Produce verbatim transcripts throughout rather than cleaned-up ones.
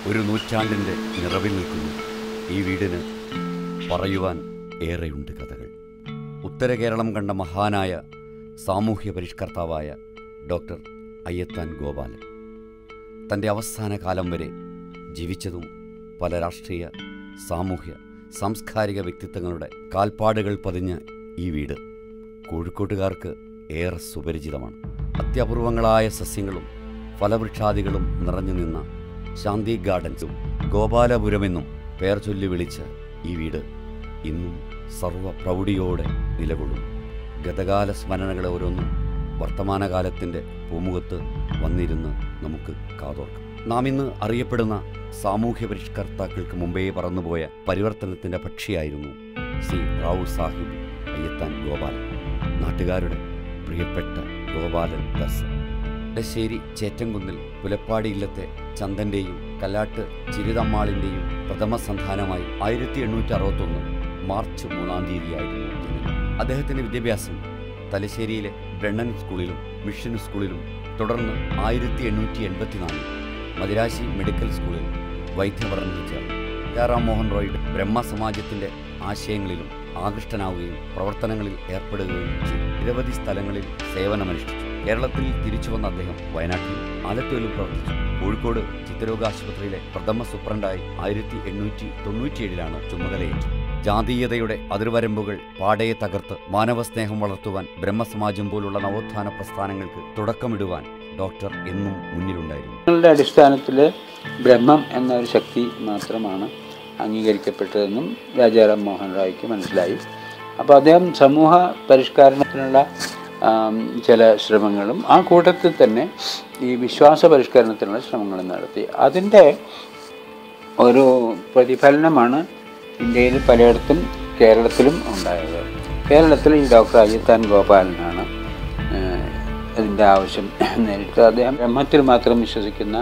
ഒരു നൂറ്റാണ്ടിൻ്റെ നിറവിൽ നിൽക്കുന്നു ഈ വീടിന് പറയുവാൻ ഏറെയുണ്ട് കഥകൾ. ഉത്തര കേരളം കണ്ട മഹാനായ സാമൂഹ്യ പരിഷ്കർത്താവായ ഡോക്ടർ അയ്യത്താൻ ഗോപാലൻ തൻ്റെ അവസാന കാലം വരെ ജീവിച്ചതും പല രാഷ്ട്രീയ, സാമൂഹ്യ, സാംസ്കാരിക വ്യക്തിത്വങ്ങളുടെ കാൽപ്പാടുകൾ പതിഞ്ഞ ഈ വീട് കോഴിക്കോട്ടുകാർക്ക് ഏറെ സുപരിചിതമാണ്. അത്യപൂർവങ്ങളായ സസ്യങ്ങളും ഫലവൃക്ഷാദികളും നിറഞ്ഞു നിന്ന ശാന്തി ഗാർഡൻസും ഗോപാലപുരമെന്നും പേർ ചൊല്ലി വിളിച്ച ഈ വീട് ഇന്നും സർവ പ്രൗഢിയോടെ നിലകൊള്ളുന്നു. ഗതകാല സ്മരണകളെ ഓരോന്നും വർത്തമാനകാലത്തിൻ്റെ പൂമുഖത്ത് വന്നിരുന്ന് നമുക്ക് കാതോർക്കാം. നാം ഇന്ന് അറിയപ്പെടുന്ന സാമൂഹ്യ പരിഷ്കർത്താക്കൾക്ക് മുമ്പേ പറന്നുപോയ പരിവർത്തനത്തിൻ്റെ പക്ഷിയായിരുന്നു ശ്രീ റാവു സാഹിബ് അയ്യത്താൻ ഗോപാലൻ, നാട്ടുകാരുടെ പ്രിയപ്പെട്ട ഗോപാലൻ ദാസ്. ഇടശ്ശേരി ചേറ്റംകുന്നിൽ പുലപ്പാടി ഇല്ലത്തെ ചന്ദൻ്റെയും കല്ലാട്ട് ചിരിതമ്മാളിൻ്റെയും പ്രഥമ സന്താനമായി ആയിരത്തി എണ്ണൂറ്റി അറുപത്തൊന്ന് മാർച്ച് മൂന്നാം തീയതിയായിരുന്നു ജനനം. അദ്ദേഹത്തിൻ്റെ വിദ്യാഭ്യാസം തലശ്ശേരിയിലെ ബ്രണ്ണൻ സ്കൂളിലും മിഷൻ സ്കൂളിലും തുടർന്ന് ആയിരത്തി എണ്ണൂറ്റി എൺപത്തിനാലിൽ മദിരാശി മെഡിക്കൽ സ്കൂളിൽ വൈദ്യപഠനത്തിൽ ചേർന്നു. രാം മോഹൻ റോയുടെ ബ്രഹ്മസമാജത്തിൻ്റെ ആശയങ്ങളിലും ആകൃഷ്ടനാവുകയും പ്രവർത്തനങ്ങളിൽ ഏർപ്പെടുകയും ചെയ്തു. നിരവധി സ്ഥലങ്ങളിൽ സേവനമനുഷ്ഠിച്ചു. കേരളത്തിൽ തിരിച്ചു വന്ന അദ്ദേഹം വയനാട്ടിൽ ആലത്തൂരിൽ പ്രവർത്തിച്ചു. കോഴിക്കോട് ചിത്തരോഗ ആശുപത്രിയിലെ പ്രഥമ സൂപ്രണ്ടായി ആയിരത്തി എണ്ണൂറ്റി തൊണ്ണൂറ്റിയേഴിലാണ് ചുമതലയേറ്റത്. ജാതീയതയുടെ അതിർവരമ്പുകൾ പാടയെ തകർത്ത് മാനവസ്നേഹം വളർത്തുവാൻ ബ്രഹ്മസമാജം പോലുള്ള നവോത്ഥാന പ്രസ്ഥാനങ്ങൾക്ക് തുടക്കമിടുവാൻ ഡോക്ടർ എന്നും മുന്നിലുണ്ടായിരുന്നു. അടിസ്ഥാനത്തിൽ ബ്രഹ്മം എന്നൊരു ശക്തി മാത്രമാണ് അംഗീകരിക്കപ്പെട്ടതെന്നും രാജാറാം മോഹൻ റോയ്ക്ക് മനസ്സിലായി. അപ്പോൾ അദ്ദേഹം സമൂഹ പരിഷ്കരണത്തിനുള്ള ചില ശ്രമങ്ങളും ആ കൂട്ടത്തിൽ തന്നെ ഈ വിശ്വാസ പരിഷ്കരണത്തിനുള്ള ശ്രമങ്ങളും നടത്തി. അതിൻ്റെ ഒരു പ്രതിഫലനമാണ് ഇന്ത്യയിൽ പലയിടത്തും കേരളത്തിലും ഉണ്ടായത്. കേരളത്തിൽ ഈ ഡോക്ടർ അയ്യത്താൻ ഗോപാലനാണ് അതിൻ്റെ ആവശ്യം നേരിട്ടത്. അദ്ദേഹം ബ്രഹ്മത്തിൽ മാത്രം വിശ്വസിക്കുന്ന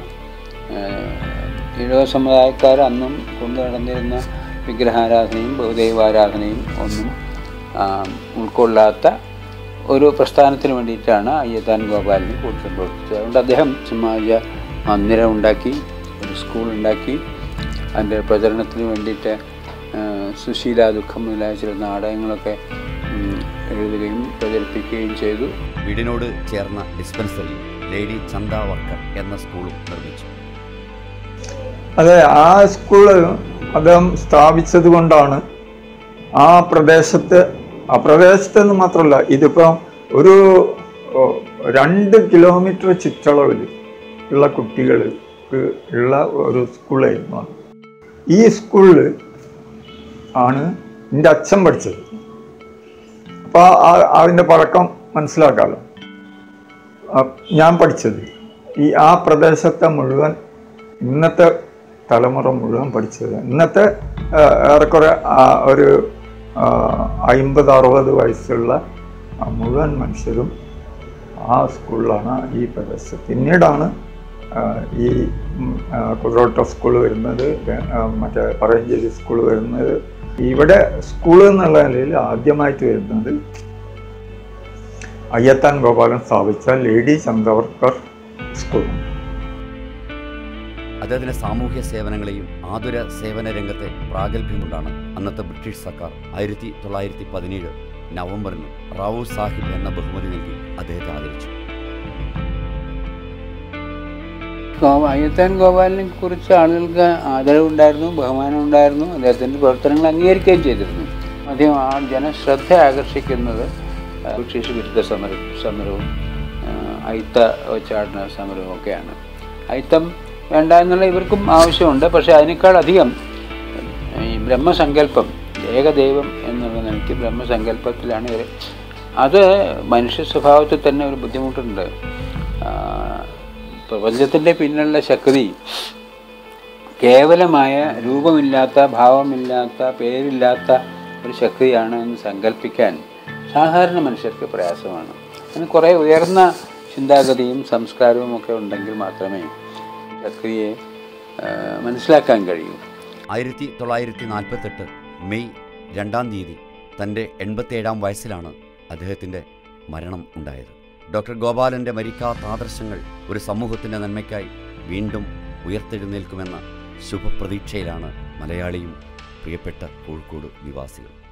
ഈഴവ സമുദായക്കാർ അന്നും കൊണ്ടു നടന്നിരുന്ന വിഗ്രഹാരാധനയും ബഹുദൈവാരാധനയും ഒന്നും ഉൾക്കൊള്ളാത്ത ഒരു പ്രസ്ഥാനത്തിന് വേണ്ടിയിട്ടാണ് അയ്യത്താൻ ഗോപാലിന് കൂടുതൽ പ്രവർത്തിച്ചത്. അതുകൊണ്ട് അദ്ദേഹം സമാജ മന്ദിരം ഉണ്ടാക്കി, ഒരു സ്കൂൾ ഉണ്ടാക്കി, അതിൻ്റെ പ്രചരണത്തിന് വേണ്ടിയിട്ട് സുശീല ദുഃഖം മുതലായ ചില നാടകങ്ങളൊക്കെ എഴുതുകയും പ്രചരിപ്പിക്കുകയും ചെയ്തു. വീടിനോട് ചേർന്ന ഡിസ്പെൻസറി ലേഡി ചന്ദ വർക്കർ എന്ന സ്കൂളും നിർമ്മിച്ചു. അതെ, ആ സ്കൂള് അദ്ദേഹം സ്ഥാപിച്ചത് കൊണ്ടാണ് ആ പ്രദേശത്ത് ആ പ്രദേശത്തെന്ന് മാത്രമല്ല, ഇതിപ്പം ഒരു രണ്ട് കിലോമീറ്റർ ചുറ്റളവിൽ ഉള്ള കുട്ടികൾക്ക് ഉള്ള ഒരു സ്കൂളായിരുന്നു. ഈ സ്കൂളിൽ ആണ് എൻ്റെ അച്ഛൻ പഠിച്ചത്. അപ്പോൾ അതിൻ്റെ പഴക്കം മനസ്സിലാക്കാമല്ലോ. ഞാൻ പഠിച്ചത് ഈ ആ പ്രദേശത്തെ മുഴുവൻ, ഇന്നത്തെ തലമുറ മുഴുവൻ പഠിച്ചത്, ഇന്നത്തെ ഏറെക്കുറെ ഒരു അമ്പത് അറുപത് വയസ്സുള്ള മുഴുവൻ മനുഷ്യരും ആ സ്കൂളിലാണ് ഈ പ്രദേശത്ത്. പിന്നീടാണ് ഈ കുതിരോട്ട സ്കൂൾ വരുന്നത്, മറ്റേ പറയഞ്ചേരി സ്കൂൾ വരുന്നത്. ഇവിടെ സ്കൂൾ എന്നുള്ള നിലയിൽ ആദ്യമായിട്ട് വരുന്നത് അയ്യത്താൻ ഗോപാലൻ സ്ഥാപിച്ച ലേഡി ചന്ദവർക്കർ സ്കൂളാണ്. അദ്ദേഹത്തിൻ്റെ സാമൂഹ്യ സേവനങ്ങളെയും ആതുര സേവന രംഗത്തെ പ്രാഗൽഭ്യം കൊണ്ടാണ് അന്നത്തെ ബ്രിട്ടീഷ് സർക്കാർ ആയിരത്തി തൊള്ളായിരത്തി പതിനേഴ് നവംബറിന് റാവു സാഹിബ് എന്ന ബഹുമതി നൽകി അദ്ദേഹത്തെ ആദരിച്ചു. അയ്യത്താൻ ഗോപാലിനെ കുറിച്ച് ആളുകൾക്ക് ആദരവുണ്ടായിരുന്നു, ബഹുമാനം ഉണ്ടായിരുന്നു. അദ്ദേഹത്തിൻ്റെ പ്രവർത്തനങ്ങൾ അംഗീകരിക്കുകയും ചെയ്തിരുന്നു. അദ്ദേഹം ആ ജനശ്രദ്ധ ആകർഷിക്കുന്നത് ബ്രിട്ടീഷ് വിരുദ്ധ സമര സമരവും അയിത്ത വെച്ചാടുന്ന സമരവും ഒക്കെയാണ്. അയിത്തം വേണ്ട എന്നുള്ള ഇവർക്കും ആവശ്യമുണ്ട്. പക്ഷേ അതിനേക്കാൾ അധികം ഈ ബ്രഹ്മസങ്കല്പം, ഏകദൈവം എന്നുള്ള നിലയ്ക്ക് ബ്രഹ്മസങ്കല്പത്തിലാണ് ഇവർ. അത് മനുഷ്യ സ്വഭാവത്തിൽ തന്നെ ഒരു ബുദ്ധിമുട്ടുണ്ട്. പ്രപഞ്ചത്തിൻ്റെ പിന്നിലുള്ള ശക്തി കേവലമായ രൂപമില്ലാത്ത, ഭാവമില്ലാത്ത, പേരില്ലാത്ത ഒരു ശക്തിയാണ് എന്ന് സങ്കല്പിക്കാൻ സാധാരണ മനുഷ്യർക്ക് പ്രയാസമാണ്. അതിന് കുറേ ഉയർന്ന ചിന്താഗതിയും സംസ്കാരവും ഒക്കെ ഉണ്ടെങ്കിൽ മാത്രമേ ശക്തിയെ മനസ്സിലാക്കാൻ കഴിയൂ. ആയിരത്തി തൊള്ളായിരത്തി നാൽപ്പത്തെട്ട് മെയ് രണ്ടാം തീയതി തൻ്റെ എൺപത്തിയേഴാം വയസ്സിലാണ് അദ്ദേഹത്തിൻ്റെ മരണം ഉണ്ടായത്. ഡോക്ടർ ഗോപാലൻ്റെ മരിക്കാത്ത ആദർശങ്ങൾ ഒരു സമൂഹത്തിൻ്റെ നന്മയ്ക്കായി വീണ്ടും ഉയർത്തെഴുന്നേൽക്കുമെന്ന ശുഭപ്രതീക്ഷയിലാണ് മലയാളിയും പ്രിയപ്പെട്ട കോഴിക്കോട് നിവാസികൾ.